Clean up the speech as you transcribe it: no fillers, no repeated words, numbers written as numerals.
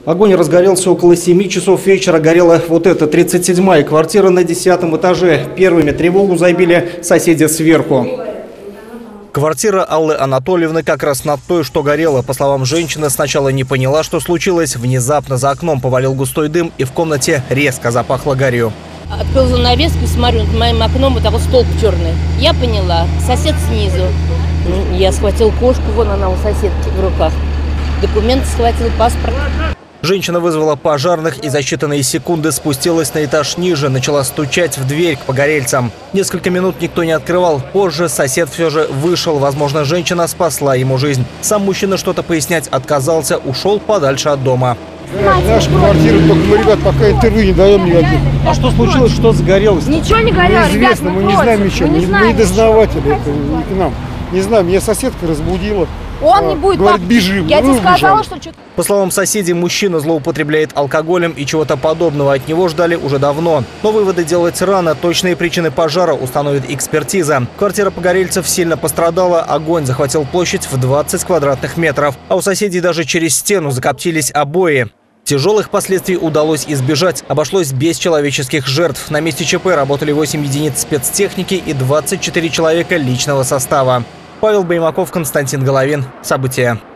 Огонь разгорелся около 7 часов вечера. Горела вот эта 37-я квартира на 10-м этаже. Первыми тревогу забили соседи сверху. Квартира Аллы Анатольевны как раз над той, что горела. По словам женщины, сначала не поняла, что случилось. Внезапно за окном повалил густой дым, и в комнате резко запахло гарью. Открыл занавеску, смотрю, над моим окном вот такой столб черный. Я поняла, сосед снизу. Я схватил кошку, вон она у соседки в руках. Документы схватил, паспорт. Женщина вызвала пожарных и за считанные секунды спустилась на этаж ниже, начала стучать в дверь к погорельцам. Несколько минут никто не открывал. Позже сосед все же вышел. Возможно, женщина спасла ему жизнь. Сам мужчина что-то пояснять отказался, ушел подальше от дома. Наша квартира, только мы, ребят, пока интервью не даем никаких. А что случилось, что загорелось? Ничего не горело, неизвестно, ребят, мы не знаем ничего. Мы не дознаватели, это не к нам. Не знаю, меня соседка разбудила. Он не будет. Говорит, бежим. Я тебе сказала, что... По словам соседей, мужчина злоупотребляет алкоголем и чего-то подобного от него ждали уже давно. Но выводы делать рано. Точные причины пожара установит экспертиза. Квартира погорельцев сильно пострадала. Огонь захватил площадь в 20 квадратных метров. А у соседей даже через стену закоптились обои. Тяжелых последствий удалось избежать. Обошлось без человеческих жертв. На месте ЧП работали 8 единиц спецтехники и 24 человека личного состава. Павел Баймаков, Константин Головин. События.